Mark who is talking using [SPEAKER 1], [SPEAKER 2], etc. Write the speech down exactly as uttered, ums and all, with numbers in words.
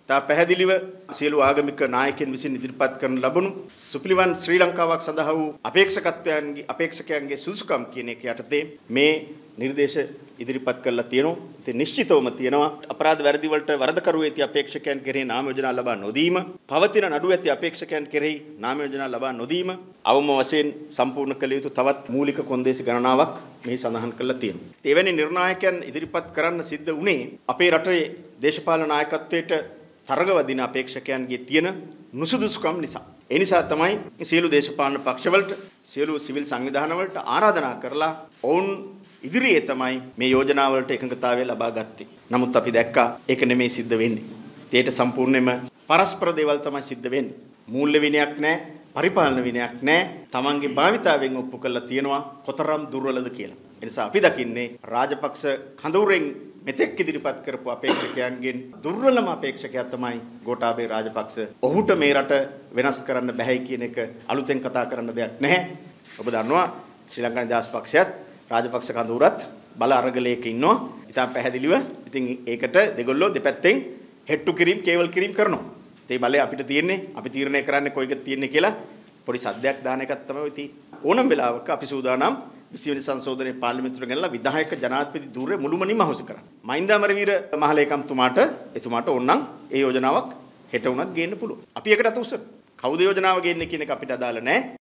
[SPEAKER 1] තා පැහැදිලිව සියලු ආගමික නායකයන් විසින් ඉදිරිපත් කරන ලබනු සුපිලිවන් ශ්‍රී ලංකාවක් සඳහා වූ අපේක්ෂකත්වයන්ගේ අපේක්ෂකයන්ගේ සුදුසුකම් කියන එක යටතේ මේ නිර්දේශ ඉදිරිපත් කරලා තියෙනවා. ඉතින් නිශ්චිතවම තියෙනවා අපරාධ වැරදි වලට වරදකරු ඇති අපේක්ෂකයන් කෙරෙහි නාම යෝජනා ලබා නොදීම, පවතින නඩු ඇති අපේක්ෂකයන් කෙරෙහි නාම යෝජනා ලබා නොදීම අවම වශයෙන් සම්පූර්ණ කළ යුතු තවත් මූලික කොන්දේසි ගණනාවක් මෙහි සඳහන් කරලා තියෙනවා. එවැනි නිර්ණායකයන් ඉදිරිපත් කරන්න සිද්ධ වුණේ අපේ රටේ දේශපාලන නායකත්වයට තරග වදින අපේක්ෂකයන්ගේ තියෙන නුසුදුසුකම් නිසා. ඒ නිසා තමයි සියලු දේශපාලන පක්ෂවලට සියලු සිවිල් සංවිධාන වලට ආරාධනා කරලා ඔවුන් ඉදිරියේ තමයි මේ යෝජනාවලට එකඟතාවය ලබා ගත්තේ. නමුත් අපි දැක්කා ඒක නෙමෙයි සිද්ධ වෙන්නේ. ඒකට සම්පූර්ණයෙන්ම පරස්පර දේවල් තමයි සිද්ධ වෙන්නේ. මූල්‍ය විනයක් නැහැ, පරිපාලන විනයක් නැහැ. තමන්ගේ භාවිතාවෙන් ඔප්පු කරලා තියෙනවා කොතරම් දුර්වලද කියලා. ඒ නිසා අපි දකින්නේ රාජපක්ෂ කඳවුරෙන් මෙතෙක් ඉදිරිපත් කරපු අපේක්ෂකයන්ගෙන් දුර්වලම අපේක්ෂකයා තමයි ගෝඨාභය රාජපක්ෂ. ඔහුට මේ රට වෙනස් කරන්න බැහැ කියන එක අලුතෙන් කතා කරන්න දෙයක් නැහැ. ඔබ දන්නවා ශ්‍රී ලංකා නිදහස් පක්ෂයත් රාජපක්ෂ කඳවුරත් බල අරගලයක ඉන්නවා. ඉතින් පැහැදිලිව ඉතින් ඒකට දෙගොල්ලෝ දෙපැත්තෙන් හෙට්ටු කිරීම කේවල් කිරීම කරනවා. ඒ බලය අපිට තියෙන්නේ අපි තීරණය කරන්නේ කොයිකද තියෙන්නේ කියලා පොඩි සද්දයක් දාන එකක් තමයි ඔය තියෙන්නේ. ඕනම වෙලාවක අපි සූදානම් විසි වෙනි සංශෝධනයේ පාර්ලිමේන්තුවට ගෙනලා විධායක ජනාධිපති ධූරය මුළුමනින්ම අහෝසි කරන්න. මහින්ද අමරවීර මහලේකම්තුමාට එතුමාට ඕනනම් ඒ යෝජනාවක් හෙට උනත් ගේන්න පුළුවන්. අපි ඒකට අත උස්සන. කවුද යෝජනාව ගේන්නේ කියන එක අපිට අදාළ නැහැ.